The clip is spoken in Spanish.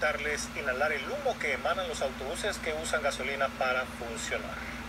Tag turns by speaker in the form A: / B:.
A: evitarles inhalar el humo que emanan los autobuses que usan gasolina para funcionar.